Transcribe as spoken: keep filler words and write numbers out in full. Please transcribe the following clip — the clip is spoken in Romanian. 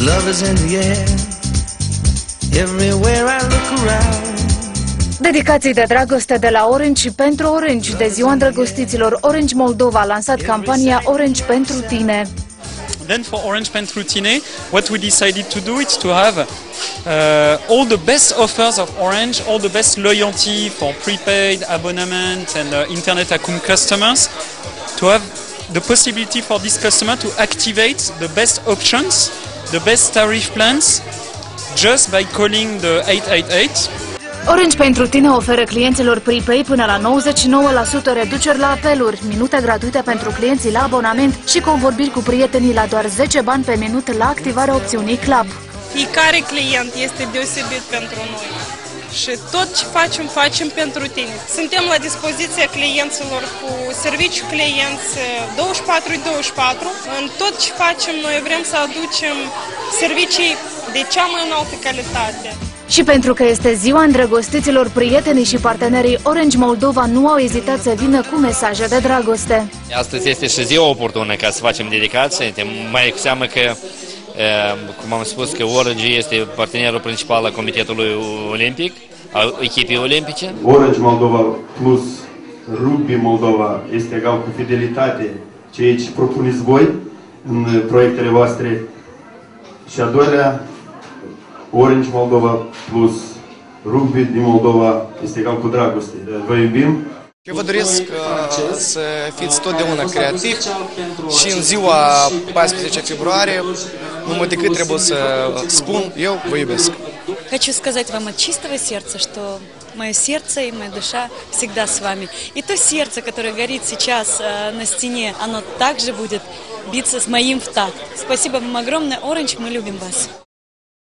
Love is in the air. Everywhere I look around. Dedicații de dragoste de la Orange și pentru Orange. De ziua îndrăgostiților, Orange Moldova a lansat campania Orange pentru tine. Then for Orange pentru tine, what we decided to do is to have uh, all the best offers of Orange, all the best loyalty for prepaid, abonnement and uh, Internet Acum customers, to have the possibility for this customer to activate the best options, the best tariff plans, just by calling the eight eight eight. Orange pentru tine oferă clienților prepaid până la nouăzeci și nouă la sută reduceri la apeluri, minute gratuite pentru clienții la abonament și convorbiri cu prietenii la doar zece bani pe minut la activarea opțiunii Club. Fiecare client este deosebit pentru noi și tot ce facem, facem pentru tine. Suntem la dispoziția clienților cu serviciu clienți douăzeci și patru douăzeci și patru. În tot ce facem, noi vrem să aducem servicii de cea mai înaltă calitate. Și pentru că este ziua îndrăgostiților, prietenii și partenerii Orange Moldova nu au ezitat să vină cu mesaje de dragoste. Astăzi este și ziua oportună ca să facem dedicație, mai cu seamă că, cum am spus, că Orange este partenerul principal al Comitetului Olimpic, al echipei olimpice. Orange Moldova plus Rugby Moldova este egal cu fidelitate, ceea ce propuneți voi în proiectele voastre. Și a doilea, Orange Moldova plus Rugby din Moldova este egal cu dragoste. Vă iubim! Eu vă doresc uh, să fiți totdeauna creativi și în ziua paisprezece februarie, numai decât trebuie să spun, eu vă iubesc. Хочу сказать вам от чистого сердца, что мое сердце и моя душа всегда с вами. И то сердце, которое горит сейчас на стене, оно также будет биться с моим в такт. Спасибо вам огромное, Orange, мы любим вас.